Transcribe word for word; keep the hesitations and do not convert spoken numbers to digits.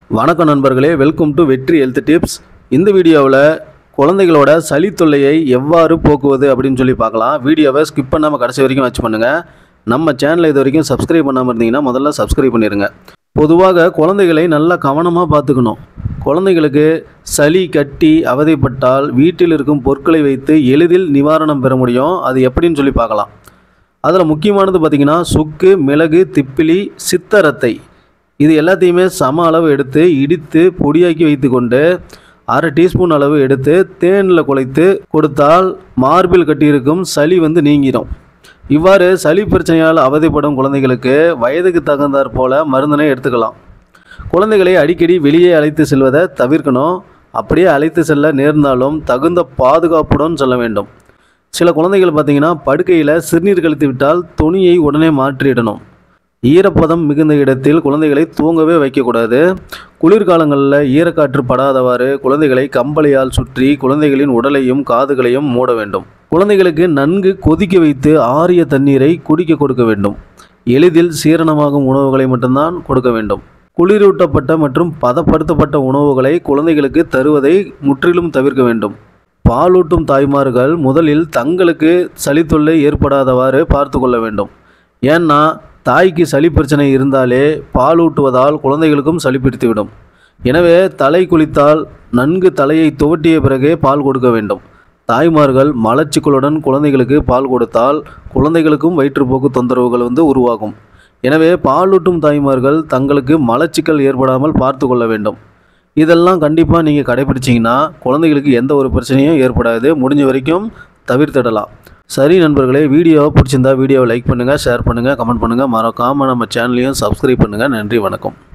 வணக்கம் நண்பர்களே, welcome to Vetri health tips. இந்த வீடியோவில் குழந்தைகளோட சளி தொல்லையை எவ்வாறு போக்குவது அப்படின்னு சொல்லி பார்க்கலாம். வீடியோவை ஸ்கிப் பண்ணாமல் கடைசி வரைக்கும் வாட்ச் பண்ணுங்கள். நம்ம சேனலை இது வரைக்கும் சப்ஸ்கிரைப் பண்ணாமல் இருந்தீங்கன்னா முதல்ல சப்ஸ்கிரைப் பண்ணிடுங்க. பொதுவாக குழந்தைகளை நல்லா கவனமாக பார்த்துக்கணும். குழந்தைகளுக்கு சளி கட்டி அவதிப்பட்டால் வீட்டில் இருக்கும் பொருட்களை வைத்து எளிதில் நிவாரணம் பெற முடியும். அது எப்படின்னு சொல்லி பார்க்கலாம். அதில் முக்கியமானது பார்த்திங்கன்னா சுக்கு, மிளகு, திப்பிலி, சித்தரத்தை இது எல்லாத்தையுமே சம அளவு எடுத்து இடித்து பொடியாக்கி வைத்து கொண்டு அரை டீஸ்பூன் அளவு எடுத்து தேனில் குழைத்து கொடுத்தால் மார்பில் கட்டியிருக்கும் சளி வந்து நீங்கிடும். இவ்வாறு சளி பிரச்சனையால் அவதிப்படும் குழந்தைகளுக்கு வயதுக்கு தகுந்தாற் போல மருந்தினை எடுத்துக்கலாம். குழந்தைகளை அடிக்கடி வெளியே அழைத்து செல்வதை தவிர்க்கணும். அப்படியே அழைத்து செல்ல நேர்ந்தாலும் தகுந்த பாதுகாப்புடன் செல்ல வேண்டும். சில குழந்தைகள் பார்த்திங்கன்னா படுக்கையில் சிறுநீர் கழித்து விட்டால் துணியை உடனே மாற்றிடணும். ஈரப்பதம் மிகுந்த இடத்தில் குழந்தைகளை தூங்கவே வைக்கக்கூடாது. குளிர்காலங்களில் ஈரக்காற்று படாதவாறு குழந்தைகளை கம்பளியால் சுற்றி குழந்தைகளின் உடலையும் காதுகளையும் மூட வேண்டும். குழந்தைகளுக்கு நன்கு கொதிக்க வைத்து ஆறிய தண்ணீரை குடிக்க கொடுக்க வேண்டும். எளிதில் சீரணமாகும் உணவுகளை மட்டும்தான் கொடுக்க வேண்டும். குளிரூட்டப்பட்ட மற்றும் பதப்படுத்தப்பட்ட உணவுகளை குழந்தைகளுக்கு தருவதை முற்றிலும் தவிர்க்க வேண்டும். பாலூட்டும் தாய்மார்கள் முதலில் தங்களுக்கு சளி தொல்லை ஏற்படாதவாறு பார்த்து கொள்ள வேண்டும். ஏன்னா தாய்க்கு சளி பிரச்சனை இருந்தாலே பாலூட்டுவதால் குழந்தைகளுக்கும் சளி பிடித்துவிடும். எனவே தலை குளித்தால் நன்கு தலையை துவட்டிய பிறகே பால் கொடுக்க வேண்டும். தாய்மார்கள் மலச்சிக்கலுடன் குழந்தைகளுக்கு பால் கொடுத்தால் குழந்தைகளுக்கும் வயிற்றுப்போக்கு தொந்தரவுகள் வந்து உருவாகும். எனவே பாலூட்டும் தாய்மார்கள் தங்களுக்கு மலச்சிக்கல் ஏற்படாமல் பார்த்து கொள்ள வேண்டும். இதெல்லாம் கண்டிப்பாக நீங்கள் கடைபிடிச்சிங்கன்னா குழந்தைகளுக்கு எந்த ஒரு பிரச்சனையும் ஏற்படாது. முடிஞ்ச வரைக்கும் தவிர்த்திடலாம். சரி நண்பர்களே, வீடியோவை பிடிச்சிருந்தா வீடியோவை லைக் பண்ணுங்கள், ஷேர் பண்ணுங்கள், கமெண்ட் பண்ணுங்கள். மறக்காமல் நம்ம சேனலையும் சப்ஸ்கிரைப் பண்ணுங்கள். நன்றி, வணக்கம்.